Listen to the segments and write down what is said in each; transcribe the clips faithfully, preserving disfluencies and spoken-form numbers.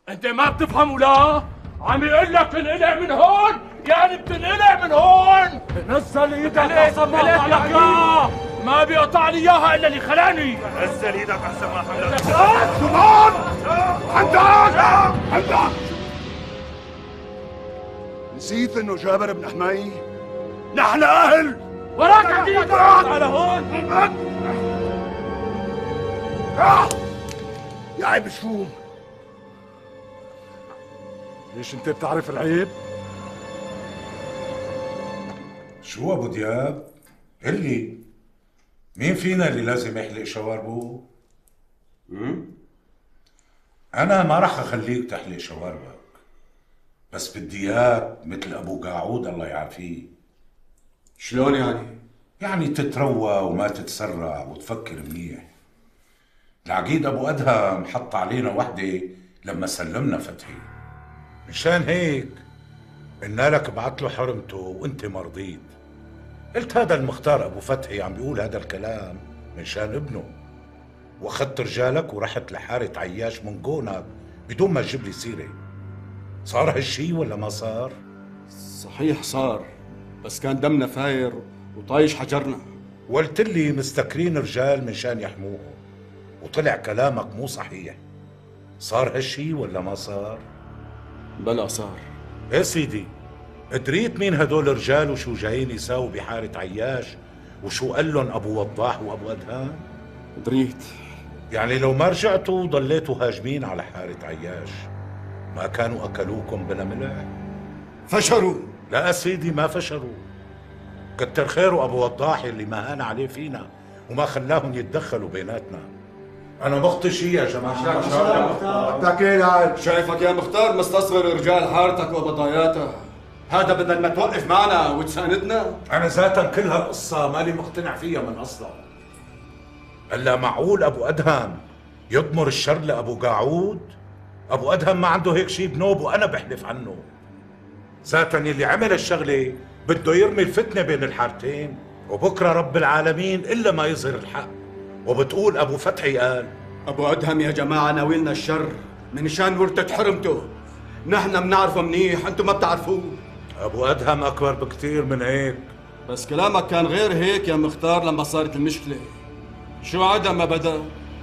انت ما بتفهم ولا؟ عم يقول لك انقلع من هون، يعني بتنقلع من هون. نزل ايدك احسن ما اقطع لك اياها. ما بيقطع لي اياها الا اللي خلاني. نزل ايدك احسن ما حملك. سلطان عندك عندك نسيت انه جابر بن حمي؟ نحن اهل. وراك عقيدة على هون. يا عيب شوم. ليش انت بتعرف العيب؟ شو ابو دياب؟ قل لي مين فينا اللي لازم يحلق شواربه؟ انا ما راح اخليك تحلق شواربك، بس بدي اياك مثل ابو قاعود الله يعافيه. شلون يعني؟ يعني تتروى وما تتسرع وتفكر منيح. العقيد ابو ادهم حط علينا وحده لما سلمنا فتحي، مشان هيك قلنا لك ابعت له حرمته وانت ما رضيت. قلت هذا المختار ابو فتحي عم بيقول هذا الكلام مشان ابنه، واخذت رجالك ورحت لحاره عياش من جونك بدون ما تجيب لي سيره. صار هالشي ولا ما صار؟ صحيح صار، بس كان دمنا فاير وطايش حجرنا. قلت لي مستكرين رجال مشان يحموه، وطلع كلامك مو صحيح. صار هالشي ولا ما صار؟ بلا صار. يا سيدي، دريت مين هدول الرجال وشو جايين يساووا بحارة عياش وشو قال لهم ابو وضاح وابو ادهان؟ دريت. يعني لو ما رجعتوا ضليتوا هاجمين على حارة عياش ما كانوا اكلوكم بلا ملح؟ فشروا. لا سيدي ما فشروا، كتر خيره ابو وضاح اللي ما هان عليه فينا وما خلاهم يتدخلوا بيناتنا. انا بخطي شي يا جماعه. بدك ايه؟ شايفك يا مختار مستصغر رجال حارتك وبطاياتها. هذا بدل ما توقف معنا وتساندنا. انا ذاتا كل هالقصه مالي مقتنع فيها من اصلا. هلا معقول ابو ادهم يضمر الشر لابو قاعود؟ ابو ادهم ما عنده هيك شيء بنوب وانا بحلف عنه. ذاتا اللي عمل الشغله بده يرمي الفتنه بين الحارتين، وبكره رب العالمين الا ما يظهر الحق. وبتقول ابو فتحي قال ابو ادهم يا جماعه ناويلنا الشر من شان ورثة حرمته. نحن بنعرفه منيح، انتم ما بتعرفوه. ابو ادهم اكبر بكثير من هيك. بس كلامك كان غير هيك يا مختار لما صارت المشكله. شو عدا ما بدا؟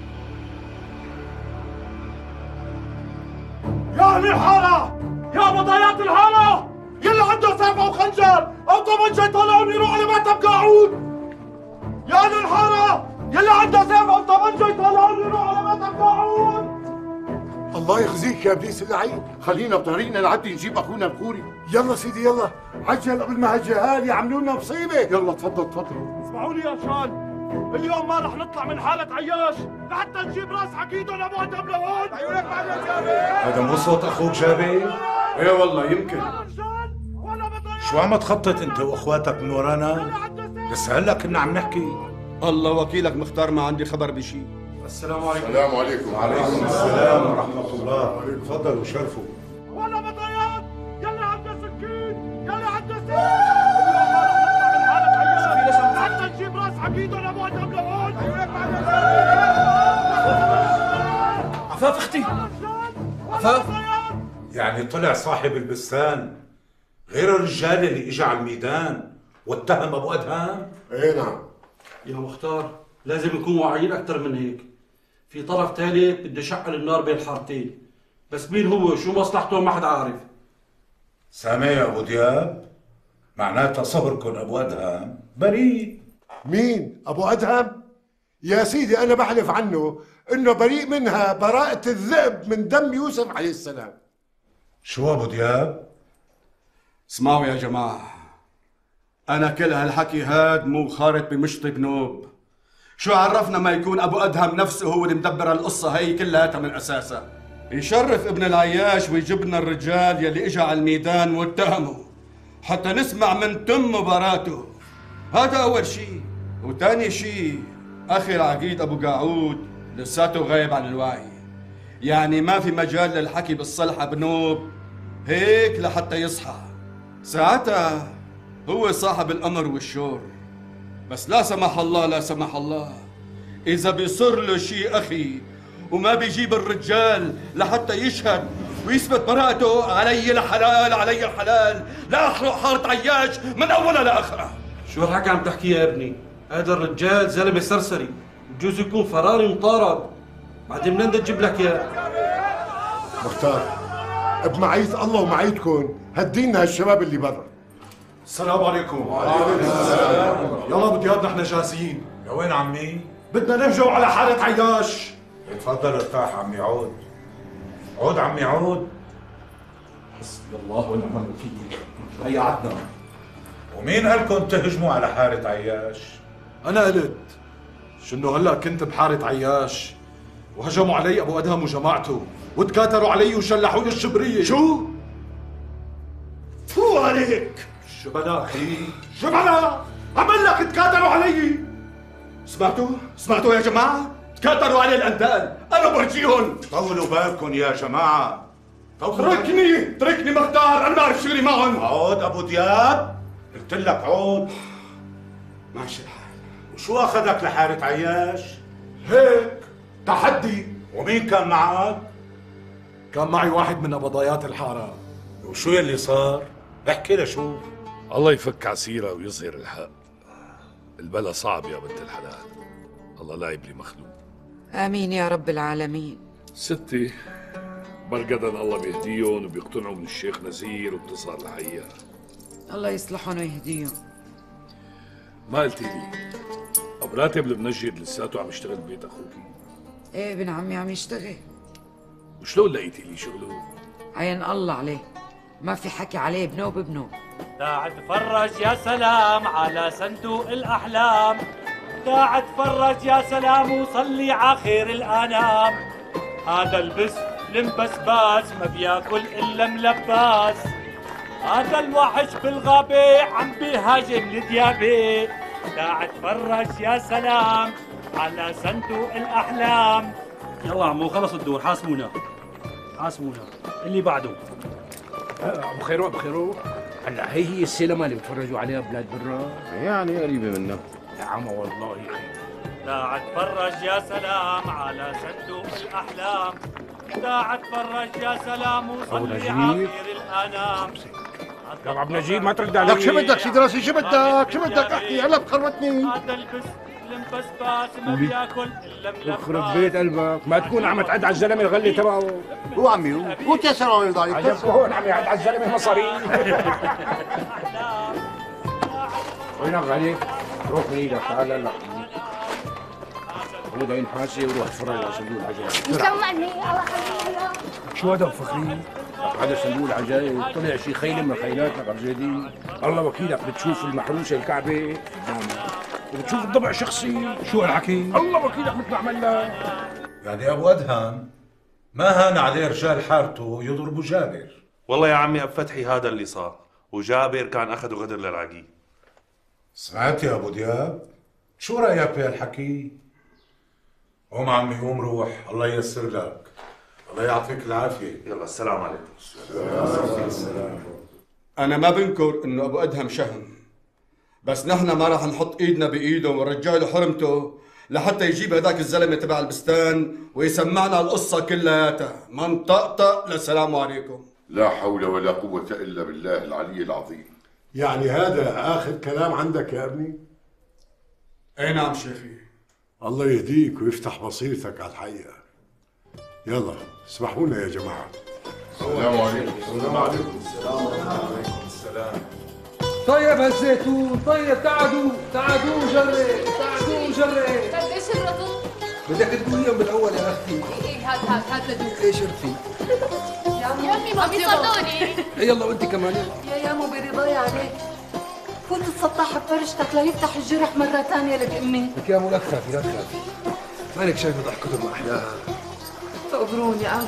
يا اهل الحاره، يا بضايات الحاره، يلي عنده سيف او خنجر او طبنجه يطلعون يروح على مكتب قاعود. يا اهل الحاره، يلي عنده سيف او طبنجه يطلعون يروح على مكتب قاعود. الله يخزيك يا ابليس اللعين، خلينا بطريقنا لعدي نجيب اخونا الكوري. يلا سيدي يلا، عجل قبل ما هالجهال يعملوا لنا مصيبه. يلا تفضل تفضل. اسمعوني يا شان، اليوم ما رح نطلع من حالة عياش لحتى نجيب راس عقيدهم ابو ادهم لهون. عيونك بعد يا جابر. هذا مو صوت اخوك جابر؟ ايه والله يمكن. شو عم تخطط انت واخواتك من ورانا؟ لسه هلا كنا عم نحكي. الله وكيلك مختار ما عندي خبر بشي. السلام عليكم. السلام عليكم. وعليكم السلام ورحمة الله. تفضلوا شرفوا. ولا بطيات، يلي عنده سكين، يلي عنده سيف. اليوم ما رح نطلع من حالة عياش حتى نجيب راس عقيدهم ابو ادهم لهون. عفاف اختي. عفاف. يعني طلع صاحب البستان غير الرجال اللي اجى على الميدان واتهم ابو ادهم؟ ايه نعم. يا مختار لازم نكون واعيين اكثر من هيك. في طرف ثالث بده يشعل النار بين الحارتين، بس مين هو شو مصلحته ما حدا عارف. سامع يا ابو دياب؟ معناتها صهركم ابو ادهم بريء. مين؟ ابو ادهم؟ يا سيدي انا بحلف عنه انه بريء منها براءة الذئب من دم يوسف عليه السلام. شو ابو دياب؟ اسمعوا يا جماعه، انا كل هالحكي هاد مو خارط بمشط بنوب. شو عرفنا ما يكون ابو ادهم نفسه هو اللي مدبر القصه هي كلها من اساسها. يشرف ابن العياش ويجيب لنا الرجال يلي اجى على الميدان واتهمه حتى نسمع من تم مباراته. هذا اول شيء. وثاني شيء اخي العقيد ابو قاعود لساته غايب عن الوعي، يعني ما في مجال للحكي بالصلحه بنوب هيك لحتى يصحى. ساعتها هو صاحب الامر والشور. بس لا سمح الله لا سمح الله اذا بيصير له شيء اخي وما بيجيب الرجال لحتى يشهد ويثبت براءته. علي الحلال علي الحلال، لا اخرق حارة عياش من اولها لاخرها. شو الحكي عم تحكي يا ابني؟ هذا الرجال زلمه سرسري، بجوز يكون فراري مطارد. بعدين من بدنا نجيب لك اياه؟ مختار، بمعية الله ومعيتكم هدينا هالشباب اللي برا. السلام عليكم. وعليكم السلام. يلا ابو دياب نحن جاهزين. لوين عمي؟ بدنا نرجعوا على حارة عياش. اتفضل ارتاح عمي، عود عود عمي عود. حسبي الله ونعم الوكيل. ضيعتنا. ومين قالكم تهجموا على حارة عياش؟ أنا قلت شنو هلا كنت بحارة عياش وهجموا علي أبو أدهم وجماعته وتكاتروا علي وشلحوا لي الشبرية. شو؟ فو عليك. شو بلا أخي؟ شو بلا؟ عمل لك تكاتروا علي. سمعتوا؟ سمعتوا يا جماعة؟ تكاتروا علي الأندال، أنا برجيهم. طولوا بالكم يا جماعة. تركني تركني مختار، أنا ما أعرف شغلي معهم. عود أبو دياب، قلت لك عود. ماشي الحال. وشو أخذك لحارة عياش؟ هيك تحدي. ومين كان معك؟ كان معي واحد من قبضايات الحارة. وشو يلي صار؟ احكي لشوف. الله يفك عسيرة ويظهر الحق. البلا صعب يا بنت الحلال، الله لا يبلي مخلوق. آمين يا رب العالمين. ستي برقدا الله بيهديهم وبيقتنعوا من الشيخ نزير وبتصل الحقيقة. الله يصلحهم ويهديهم. ما قلتي لي أبو راتب المنجد لساته عم يشتغل ببيت أخوكي؟ ايه ابن عمي عم يشتغل. وشلون لقيتي لي شغله؟ عين الله عليه، ما في حكي عليه بنوب بنوب. داع تفرج يا سلام على صندوق الأحلام، داع تفرج يا سلام وصلي على خير الأنام. هذا البس المبسباس ما بياكل إلا ملباس، هذا الوحش بالغابة عم بيهاجم الديابة. داع تفرج يا سلام على صندوق الأحلام. يلا عمو خلص الدور، حاسبونا حاسبونا. اللي بعده ابو خيرو ابو خيرو هلا هي هي السينما اللي بتفرجوا عليها بلاد برا؟ يعني قريبه منها يا عم والله. داع تفرج يا سلام على صندوق الأحلام، داع تفرج يا سلام وصلي على خير الأنام. يا عبد نجيب ما ترد علي. لك شو بدك سيدي راسي؟ شو بدك؟ شو بدك احكي؟ هلا بخربتني. هذا البس المبسباس ما بياكل الا ملباس. يخرب بيت قلبك، ما تكون عم تعد على الزلمه الغلي تبعه. هو عمي هو هو تيسر على ضايق. عجبك هون عم يعد على الزلمه مصاري. وينك غالي؟ روح من ايدك تعال هلا. خذ عين حاسه وروح اتفرج على صندوق العجائب. يسمعني الله خلينا. شو هذا فخري؟ هذا صندوق العجائب طلع شي خيله من خيلاتنا غرزيدي. الله وكيلك بتشوف المحروسه الكعبه قدامك وبتشوف الضبع شخصي. شو الحكي؟ الله وكيلك مثل ما عملنا. يعني أبو أدهم ما هان عليه رجال حارته يضربوا جابر. والله يا عمي أب فتحي هذا اللي صار، وجابر كان أخذ غدر للعقيل. سمعت يا أبو دياب؟ شو رأيك بهالحكي؟ قوم عمي قوم روح، الله ييسر لك. الله يعطيك العافية. يلا السلام عليكم. السلام. أنا ما بنكر إنه أبو أدهم شهم، بس نحن ما راح نحط إيدنا بإيده ونرجع له حرمته لحتى يجيب هذاك الزلمة تبع البستان ويسمعنا القصة كلياتها. من طقطق للسلام عليكم. لا حول ولا قوة إلا بالله العلي العظيم. يعني هذا آخر كلام عندك يا ابني؟ أي نعم شيخي. الله يهديك ويفتح بصيرتك على الحقيقة. يلا اسمحوا لنا يا جماعة. السلام عليكم. السلام عليكم. السلام. طيب هالزيتون، طيب تعالوا تعالوا جري تعالوا جري. قديش الرطل؟ بدك تقوليهم بالأول يا أختي. ايه هات هات هات لدوق. ايش رفي؟ يا امي ما بيصدقوني. يلا وانت كمان يلا. يا يامو برضاي عليك. فوت تسطح بفرشتك ليفتح الجرح مرة ثانية لك امي. لك يا مو لا تخافي لا تخافي. مالك شايفة ضحكتهم أحلاها. تقبروني أب.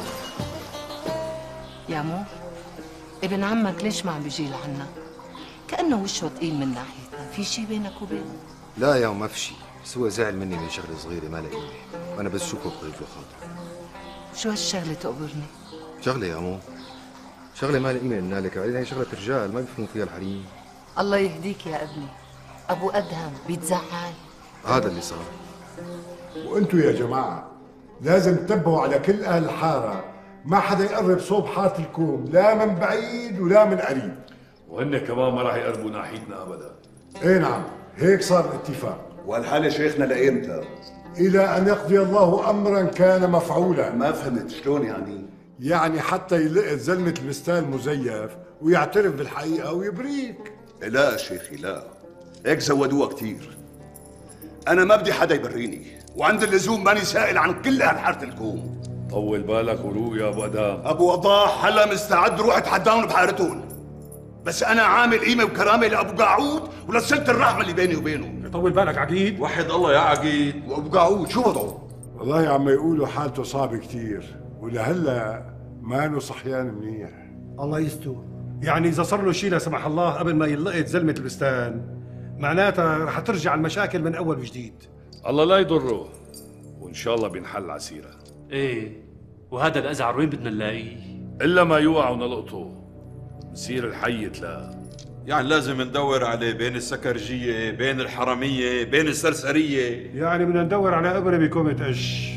يامو ابن عمك ليش ما عم بيجي لعنا؟ كأنه وشه تقيل من ناحيتنا، في شي بينك وبينه؟ لا يا ما في شيء، بس هو زعل مني من شغله صغيره ما لها قيمه، وانا بس شوفه بطيب له خاطر. شو هالشغله تقبرني؟ شغله يا مو شغله ما لها قيمه قلنا لك، بعدين هي شغله رجال ما بيفهموا فيها الحريم. الله يهديك يا ابني، ابو ادهم بيتزعل. هذا اللي صار. وانتوا يا جماعة لازم تنتبهوا على كل أهل الحارة ما حدا يقرب صوب حاره الكوم، لا من بعيد ولا من قريب. وهن كمان ما راح يقربوا ناحيتنا ابدا. ايه نعم، هيك صار الاتفاق. والحالة شيخنا لإمتى؟ الى ان يقضي الله امرا كان مفعولا. ما فهمت شلون يعني؟ يعني حتى يلقط زلمه البستان مزيف ويعترف بالحقيقه ويبريك. لا شيخي لا، هيك زودوها كثير. أنا ما بدي حدا يبريني، وعند اللزوم ماني سائل عن كل أهل حارة الكوم. طول بالك وروق يا ابو ادهم. أبو وضاح هلا مستعد روح اتحداهم بحارتهم، بس أنا عامل قيمة وكرامة لأبو قاعود ولصلة الرحمة اللي بيني وبينه. طول بالك عقيد. وحد الله يا عقيد. وأبو قاعود شو وضعه؟ والله عم يقولوا حالته صعبة كتير، ولهلا مانو صحيان منيح. الله يستر. يعني اذا صار له شيء لا سمح الله قبل ما يلقط زلمه البستان، معناتها رح ترجع المشاكل من اول وجديد. الله لا يضره، وان شاء الله بينحل عسيره. ايه، وهذا الازعر وين بدنا نلاقيه؟ الا ما يوقع ونلقطه بصير الحي تلاقى. يعني لازم ندور عليه بين السكرجيه، بين الحرميه، بين السرسريه. يعني بدنا ندور على ابره بكومه قش.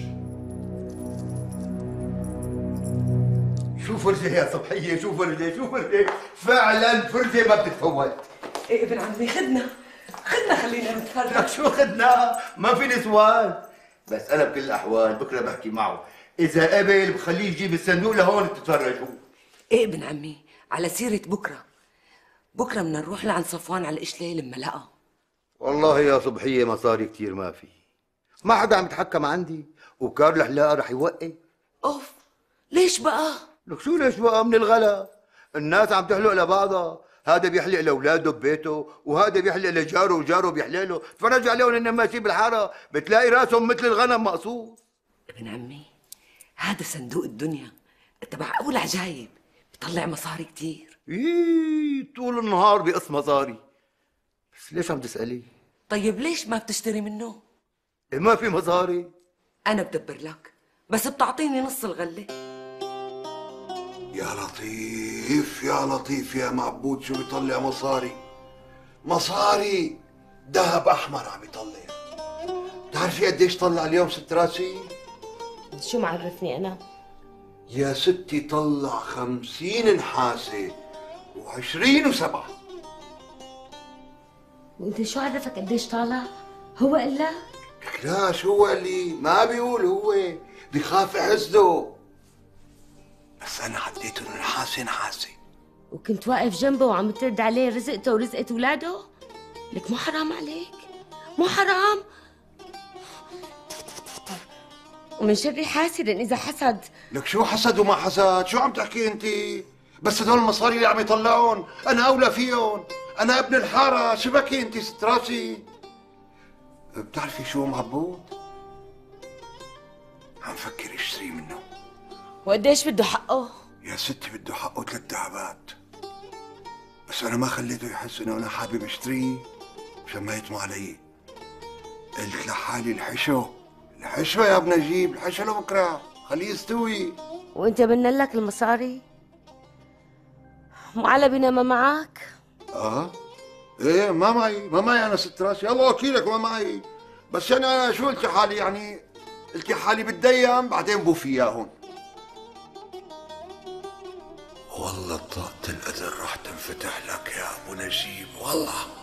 شو فرجة يا صبحية، شو فرجة، شو فرجة، فعلا فرجة ما بتتفوت. ايه ابن عمي خدنا خدنا خلينا نتفرج. شو خدنا؟ ما في نسوان. بس أنا بكل الأحوال بكرة بحكي معه، إذا قبل بخليه يجيب الصندوق لهون تتفرجوا. ايه ابن عمي، على سيرة بكرة، بكرة بدنا نروح لعند صفوان على القشلة لما لقى. والله يا صبحية مصاري كتير ما في، ما حدا عم يتحكم عندي، وكار الحلاقة رح يوقف. اوف، ليش بقى؟ لك شو ليش بقى؟ من الغلا، الناس عم تحلق لبعضها، هذا بيحلق لاولاده ببيته، وهذا بيحلق لجاره وجاره بيحلق له، تفرجوا عليهم انهم ماشيين بالحاره، بتلاقي راسهم مثل الغنم مقصوص. ابن عمي، هذا صندوق الدنيا تبع ابو العجايب، بيطلع مصاري كتير. ايه طول النهار بيقص مصاري. بس ليش عم تسألي؟ طيب ليش ما بتشتري منه؟ إيه ما في مصاري. انا بدبر لك، بس بتعطيني نص الغله. يا لطيف يا لطيف يا معبود، شو بيطلع مصاري؟ مصاري ذهب احمر عم يطلع. بتعرفي قديش طلع اليوم ست راسي؟ شو معرفني انا؟ يا ستي طلع خمسين نحاسة وعشرين وسبعة. وانت شو عرفك قديش طالع؟ هو قال لك؟ لا شو هو قال لي؟ ما بيقول، هو بخاف احسده. بس انا عديته انه نحاسة نحاسة. وكنت واقف جنبه وعم ترد عليه رزقته ورزقة اولاده؟ لك مو حرام عليك؟ مو حرام؟ ومن شر حاسد اذا حسد. لك شو حسد وما حسد؟ شو عم تحكي انت؟ بس هدول المصاري اللي عم يطلعون انا اولى فيهم، انا ابن الحاره، شو بكي انت ست راسي؟ بتعرفي شو معبود؟ عم فكر اشتري منه. وقديش بده حقه؟ يا ستي بده حقه ثلاث دهبات، بس انا ما خليته يحس انه انا حابب اشتريه مشان ما يطمع علي. قلت لحالي الحشو الحشو يا ابن نجيب، الحشو لبكره، خليه يستوي. وانت بدنا لك المصاري؟ مو على بنا ما معك؟ اه ايه ما معي، ما معي انا ست راسي، الله وكيلك ما معي. بس انا شو قلت حالي يعني؟ قلت حالي بتديم بعدين بوفي اياهم. والله طاقة القدر راح تنفتح لك يا ابو نجيب، والله.